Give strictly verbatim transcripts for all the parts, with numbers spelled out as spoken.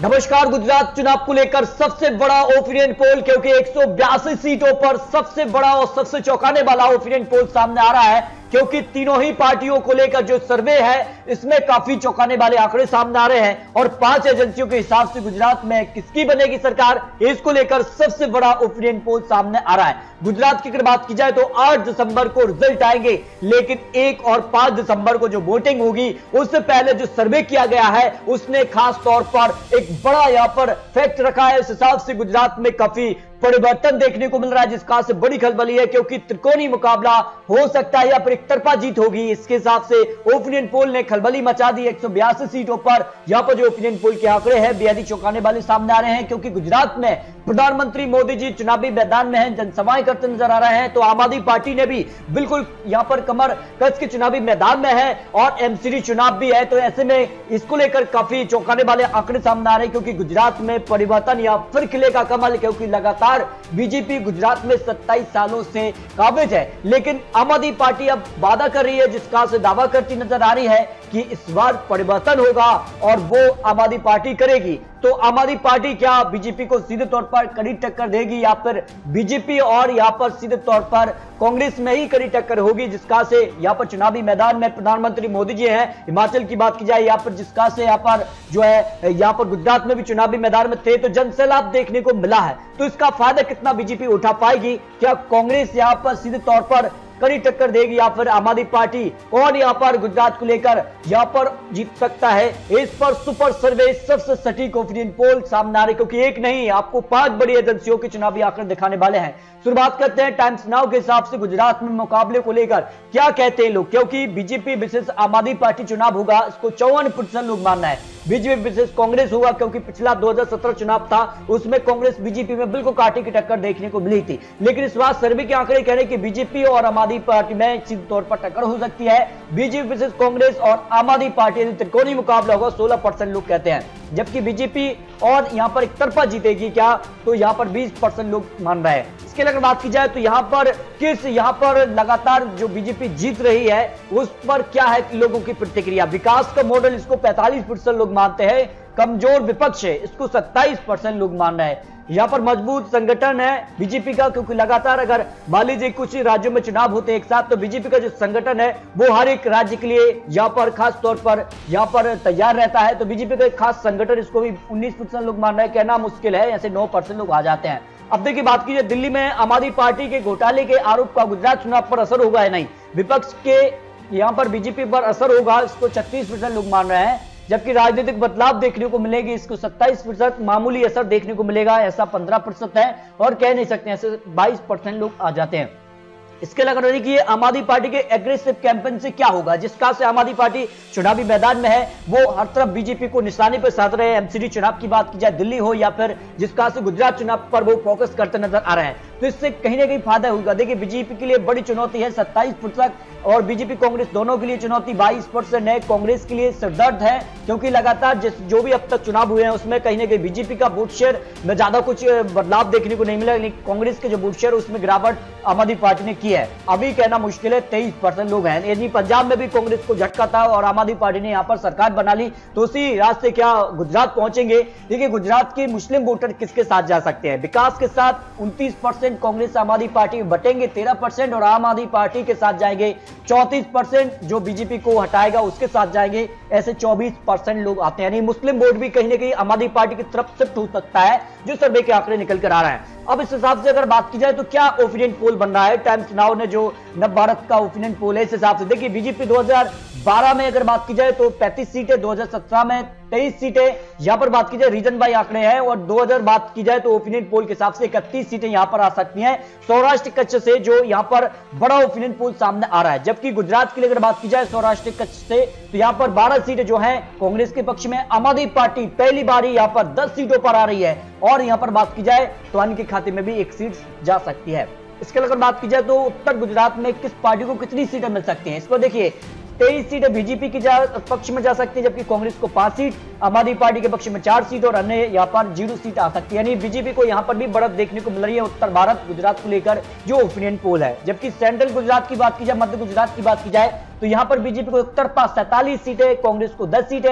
नमस्कार। गुजरात चुनाव को लेकर सबसे बड़ा ओपिनियन पोल, क्योंकि एक सौ बयासी सीटों पर सबसे बड़ा और सबसे चौंकाने वाला ओपिनियन पोल सामने आ रहा है, क्योंकि तीनों ही पार्टियों को लेकर जो सर्वे है इसमें काफी चौंकाने वाले आंकड़े सामने आ रहे हैं और पांच एजेंसियों के हिसाब से गुजरात में किसकी बनेगी सरकार, इसको लेकर सबसे बड़ा ओपिनियन पोल सामने आ रहा है। गुजरात की अगर बात की जाए तो आठ दिसंबर को रिजल्ट आएंगे, लेकिन एक और पांच दिसंबर को जो वोटिंग होगी उससे पहले जो सर्वे किया गया है उसने खास तौर पर एक बड़ा यहां पर फैक्ट रखा है। इस हिसाब से गुजरात में काफी परिवर्तन देखने को मिल रहा है, जिसका से बड़ी खलबली है, क्योंकि त्रिकोणीय मुकाबला हो सकता है या फिर एक तरफा जीत होगी। इसके हिसाब से ओपिनियन पोल ने खलबली मचा दी। एक सौ बयासी सीटों पर यहां पर जो ओपिनियन पोल के आंकड़े हैं बेहद ही चौंकाने वाले सामने आ रहे हैं, क्योंकि गुजरात में प्रधानमंत्री मोदी जी चुनावी मैदान में हैं, जनसभाएं करते नजर आ रहे हैं, तो आम आदमी पार्टी ने भी बिल्कुल यहां पर कमर कस के चुनावी मैदान में है और एमसीडी चुनाव भी है। तो ऐसे में इसको लेकर काफी चौंकाने वाले आंकड़े सामने आ रहे हैं, क्योंकि गुजरात में परिवर्तन या फिर खिलेगा कमल, क्योंकि लगातार बीजेपी गुजरात में सत्ताईस सालों से काबिज है, लेकिन आम आदमी पार्टी अब वादा कर रही है, जिसका से दावा करती नजर आ रही है कि इस बार परिवर्तन होगा और वो आम आदमी पार्टी करेगी। तो आम आदमी पार्टी क्या बीजेपी को सीधे तौर पर कड़ी टक्कर देगी या फिर बीजेपी और यहां पर सीधे तौर पर कांग्रेस में ही कड़ी टक्कर होगी, जिसका से यहां पर चुनावी मैदान में प्रधानमंत्री मोदी जी हैं। हिमाचल की बात की जाए यहां पर, जिसका से यहां पर जो है यहां पर गुजरात में भी चुनावी मैदान में थे तो जनसैलाब देखने को मिला है। तो इसका फायदा कितना बीजेपी उठा पाएगी? क्या कांग्रेस यहां पर सीधे तौर पर कड़ी टक्कर देगी या फिर आम आदमी पार्टी और यहां पर गुजरात को लेकर यहां पर जीत सकता है? इस पर सुपर सर्वे सबसे सटीक ओपिनियन पोल सामने आ रहे, क्योंकि एक नहीं आपको पांच बड़ी एजेंसियों के चुनावी आंकड़े दिखाने वाले हैं। शुरुआत करते हैं टाइम्स नाउ के हिसाब से गुजरात में मुकाबले को लेकर क्या कहते हैं लोग, क्योंकि बीजेपी विशेष आम आदमी पार्टी चुनाव होगा इसको चौवन प्रतिशत लोग मानना है। बीजेपी विशेष कांग्रेस होगा, क्योंकि पिछला दो हजार सत्रह चुनाव था उसमें कांग्रेस बीजेपी में बिल्कुल कांटे की टक्कर देखने को मिली थी, लेकिन इस बार सर्वे के आंकड़े कह रहे हैं कि बीजेपी और आम आदमी पार्टी में सीधे तौर पर टक्कर हो सकती है। बीजेपी विशेष कांग्रेस और आम आदमी पार्टी त्रिकोणीय मुकाबला होगा, सोलह परसेंट लोग कहते हैं, जबकि बीजेपी और यहां पर एक तरफा जीतेगी क्या, तो यहां पर बीस परसेंट लोग मान रहे हैं। इसके अगर बात की जाए तो यहां पर किस यहां पर लगातार जो बीजेपी जीत रही है उस पर क्या है लोगों की प्रतिक्रिया। विकास का मॉडल इसको पैंतालीस प्रतिशत लोग मानते हैं, कमजोर विपक्ष है इसको सत्ताईस परसेंट लोग मान रहे हैं। यहां पर मजबूत संगठन है बीजेपी का, क्योंकि लगातार अगर मान लीजिए कुछ राज्यों में चुनाव होते हैं एक साथ तो बीजेपी का जो संगठन है वो हर एक राज्य के लिए यहां पर खास तौर पर यहां पर तैयार रहता है। तो बीजेपी का एक खास संगठन इसको भी उन्नीस प्रतिशत लोग मान रहे हैं, कहना मुश्किल है, ऐसे नौ परसेंट लोग आ जाते हैं। अब देखिए बात कीजिए दिल्ली में आम आदमी पार्टी के घोटाले के आरोप का गुजरात चुनाव पर असर होगा या नहीं। विपक्ष के यहां पर बीजेपी पर असर होगा, इसको छत्तीस प्रतिशत लोग मान रहे हैं, जबकि राजनीतिक बदलाव देखने को मिलेगी इसको सत्ताईस प्रतिशत, मामूली असर देखने को मिलेगा ऐसा पंद्रह प्रतिशत है, और कह नहीं सकते ऐसे बाईस परसेंट लोग आ जाते हैं। इसके अलावा देखिए आम आदमी पार्टी के एग्रेसिव कैंपेन से क्या होगा, जिसका से आम आदमी पार्टी चुनावी मैदान में है, वो हर तरफ बीजेपी को निशाने पर साध रहे हैं। एमसीडी चुनाव की बात की जाए दिल्ली हो या फिर जिसका से गुजरात चुनाव पर वो फोकस करते नजर आ रहे हैं, तो इससे कहीं ना कहीं फायदा होगा। देखिए बीजेपी के लिए बड़ी चुनौती है सत्ताईस प्रतिशत और बीजेपी कांग्रेस दोनों के लिए चुनौती बाईस परसेंट है। कांग्रेस के लिए सिरदर्द है, क्योंकि लगातार जिस जो भी अब तक चुनाव हुए हैं उसमें कहीं ना कहीं बीजेपी का वोट शेयर में ज्यादा कुछ बदलाव देखने को नहीं मिला, लेकिन कांग्रेस के जो वोट शेयर उसमें गिरावट आम आदमी पार्टी ने की है। अभी कहना मुश्किल है तेईस परसेंट लोग हैं, यानी पंजाब में भी कांग्रेस को झटका था और आम आदमी पार्टी ने यहां पर सरकार बना ली, तो उसी रास्ते क्या गुजरात पहुंचेंगे। देखिए गुजरात के मुस्लिम वोटर किसके साथ जा सकते हैं, विकास के साथ उनतीस परसेंट कांग्रेस आम आदमी पार्टी बटेंगे तेरह परसेंट और आम आदमी पार्टी के साथ जाएंगे चौंतीस परसेंट, जो बीजेपी को हटाएगा उसके साथ जाएंगे ऐसे चौबीस परसेंट लोग आते हैं, यानी मुस्लिम वोट भी कहीं ना कहीं आम आदमी पार्टी की तरफ शिफ्ट हो सकता है, जो सर्वे के आंकड़े निकल कर आ रहे हैं। अब इस हिसाब से अगर बात की जाए तो क्या ओपिनियन पोल बन रहा है, टाइम्स नाउ ने जो नव भारत का ओपिनियन पोल है इस हिसाब से देखिए बीजेपी दो हजार बारह में अगर बात की जाए तो पैंतीस सीटें, दो हजार सत्रह में तेईस सीटें, यहां पर बात की जाए रीजन बाई आंकड़े हैं, और दो हजार बात की जाए तो ओपिनियन पोल के हिसाब से इकतीस सीटें यहां पर आ सकती हैं सौराष्ट्र कच्छ से, जो यहां पर बड़ा ओपिनियन पोल सामने आ रहा है। जबकि गुजरात के लिए अगर बात की जाए सौराष्ट्र कच्छ से तो यहां पर बारह सीटें जो हैं कांग्रेस के पक्ष में, आम आदमी पार्टी पहली बार यहां पर दस सीटों पर आ रही है, और यहां पर बात की जाए तो अन्य के खाते में भी एक सीट जा सकती है। इसके अगर बात की जाए तो उत्तर गुजरात में किस पार्टी को कितनी सीटें मिल सकती हैं, इसको देखिए तेईस सीटें बीजेपी की पक्ष में जा सकती है, जबकि कांग्रेस को पांच सीट, आम आदमी पार्टी के पक्ष में चार सीट और अन्य यहाँ पर जीरो सीट आ सकती है, यानी बीजेपी को यहाँ पर भी बढ़त देखने को मिल रही है उत्तर भारत गुजरात को लेकर जो ओपिनियन पोल है। जबकि सेंट्रल गुजरात की बात की जाए, मध्य गुजरात की बात की जाए तो यहाँ पर बीजेपी को एक तरफा सैंतालीस सीटें, कांग्रेस को दस सीटें,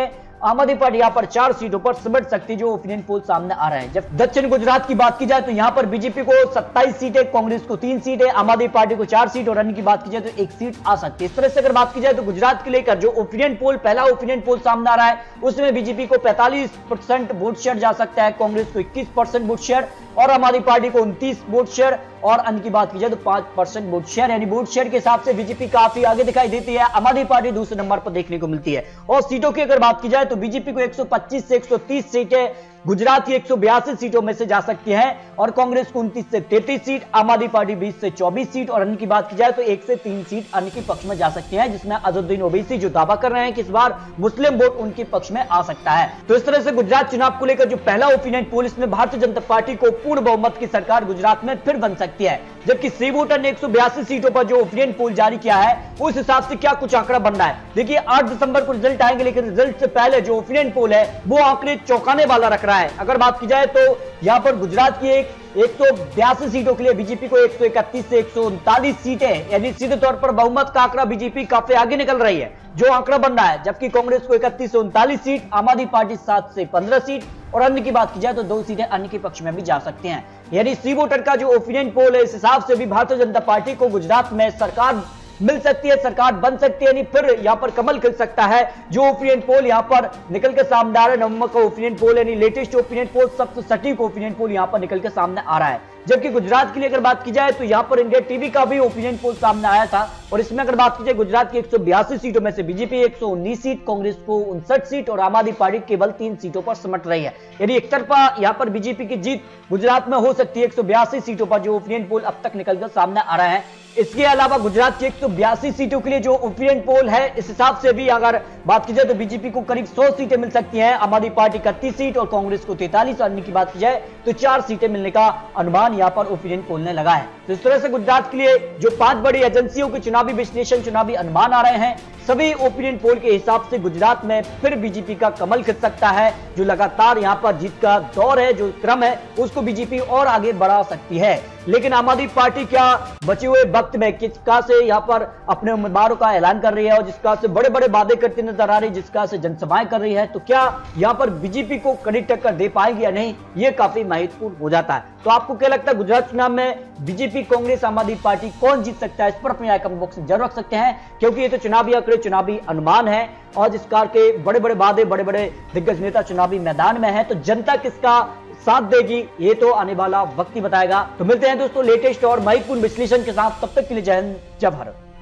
आम आदमी पार्टी यहां पर चार सीटों पर सिमट सकती है, जो ओपिनियन पोल सामने आ रहा है। जब दक्षिण गुजरात की बात की जाए तो यहां पर बीजेपी को सत्ताईस सीटें, कांग्रेस को तीन सीटें, आम आदमी पार्टी को चार सीट और अन्य की बात की जाए तो एक सीट आ सकती है। इस तरह से अगर बात की जाए तो गुजरात के लेकर जो ओपिनियन पोल, पहला ओपिनियन पोल सामने आ रहा है, उसमें बीजेपी को पैंतालीस परसेंट वोट शेयर जा सकता है, कांग्रेस को इक्कीस परसेंट वोट शेयर और आम आदमी पार्टी को उनतीस वोट शेयर और अन्य की बात की जाए तो पांच परसेंट वोट शेयर, यानी वोट शेयर के हिसाब से बीजेपी काफी आगे दिखाई देती है। आम आदमी पार्टी दूसरे नंबर पर देखने को मिलती है। और सीटों की अगर बात की जाए तो बीजेपी को एक सौ पच्चीस से एक सौ तीस सीटें गुजरात की एक सौ बयासी सीटों में से जा सकती हैं और कांग्रेस को उनतीस से तैंतीस सीट, आम आदमी पार्टी बीस से चौबीस सीट और अन्य की बात की जाए तो एक से तीन सीट अन्य के पक्ष में जा सकती हैं, जिसमें अजहरुद्दीन ओवैसी जो दावा कर रहे हैं कि इस बार मुस्लिम वोट उनके पक्ष में आ सकता है। तो इस तरह से गुजरात चुनाव को लेकर जो पहला ओपिनियन पोल, इसमें भारतीय जनता पार्टी को पूर्ण बहुमत की सरकार गुजरात में फिर बन सकती है। जबकि सी वोटर ने एक सौ बयासी सीटों पर जो ओपिनियन पोल जारी किया है, उस हिसाब से क्या कुछ आंकड़ा बन रहा है। देखिए आठ दिसंबर को रिजल्ट आएंगे, लेकिन रिजल्ट से पहले जो ओपिनियन पोल है वो आंकड़े चौंकाने वाला रख रहा है। अगर बात की जाए तो यहां पर गुजरात की एक एक सौ बयासी सीटों के लिए बीजेपी को एक सौ इकतीस से एक सौ उनतालीस सीटें, यानी सीधे तौर पर बहुमत का आंकड़ा बीजेपी काफी आगे निकल रही है जो आंकड़ा बन रहा है। जबकि कांग्रेस को इकतीस से उनतालीस सीट, आम आदमी पार्टी सात से पंद्रह सीट और अन्य की बात की जाए तो दो सीटें अन्य के पक्ष में भी जा सकती हैं। यानी सी वोटर का जो ओपिनियन पोल है, इस हिसाब से भी भारतीय जनता पार्टी को गुजरात में सरकार मिल सकती है, सरकार बन सकती है, यानी फिर यहां पर कमल खिल सकता है। जो ओपिनियन पोल यहां पर निकल के सामने आ रहा है, नवंबर का ओपिनियन पोल, यानी लेटेस्ट ओपिनियन पोल, सबसे सटीक ओपिनियन पोल यहां पर निकल के सामने आ रहा है। जबकि गुजरात के लिए अगर बात की जाए तो यहां पर इंडिया टीवी का भी ओपिनियन पोल सामने आया था और इसमें अगर बात की जाए गुजरात की एक सौ बयासी सीटों में से बीजेपी एक सौ उन्नीस सीट, कांग्रेस को उनसठ सीट और आम आदमी पार्टी केवल तीन सीटों पर सिमट रही है। यानी एक तरफा यहां पर बीजेपी की जीत गुजरात में हो सकती है एक सौ बयासी सीटों पर, जो ओपिनियन पोल अब तक निकलकर सामने आ रहा है। इसके अलावा गुजरात की एक सौ बयासी सीटों के लिए जो ओपिनियन पोल है, इस हिसाब से भी अगर बात की जाए तो बीजेपी को करीब सौ सीटें मिल सकती हैं, आम आदमी पार्टी इकतीस सीट और कांग्रेस को तैंतालीस और अन्य की बात की जाए तो चार सीटें मिलने का अनुमान यहां पर ओपिनियन पोल ने लगा है। तो इस तरह से गुजरात के लिए जो पांच बड़ी एजेंसियों के चुनावी विश्लेषण, चुनावी अनुमान आ रहे हैं, सभी ओपिनियन पोल के हिसाब से गुजरात में फिर बीजेपी का कमल खिल सकता है। जो लगातार यहां पर जीत का दौर है, जो क्रम है, उसको बीजेपी और आगे बढ़ा सकती है। लेकिन आम आदमी पार्टी क्या बचे हुए वक्त में किसका से यहां पर अपने उम्मीदवारों का ऐलान कर रही है और जिसका से बड़े बड़े वादे करती नजर आ रही है, जिसका से जनसभाएं कर रही है, तो क्या यहां पर बीजेपी को कड़ी टक्कर दे पाएगी या नहीं, यह काफी महत्वपूर्ण हो जाता है। तो आपको क्या लगता है गुजरात चुनाव में बीजेपी, कांग्रेस, आम आदमी पार्टी कौन जीत सकता है? इस पर अपनी राय कमेंट बॉक्स में जरूर रख सकते हैं, क्योंकि ये तो चुनावी आंकड़े, चुनावी अनुमान है और जिस कार के बड़े बड़े वादे, बड़े बड़े दिग्गज नेता चुनावी मैदान में है, तो जनता किसका साथ देगी ये तो आने वाला वक्त ही बताएगा। तो मिलते हैं दोस्तों लेटेस्ट और महत्वपूर्ण विश्लेषण के साथ, तब तक के लिए जय हिंद, जय भारत।